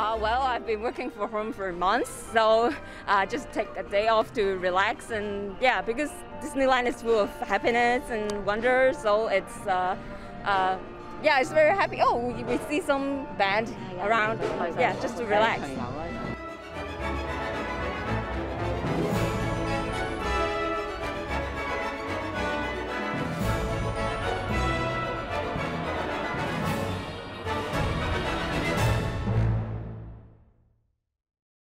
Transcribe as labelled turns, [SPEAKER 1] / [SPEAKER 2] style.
[SPEAKER 1] Well, I've been working from home for months, so just take a day off to relax. And yeah, because Disneyland is full of happiness and wonder, so it's yeah, it's very happy. Oh, we see some band around. Yeah, just to relax.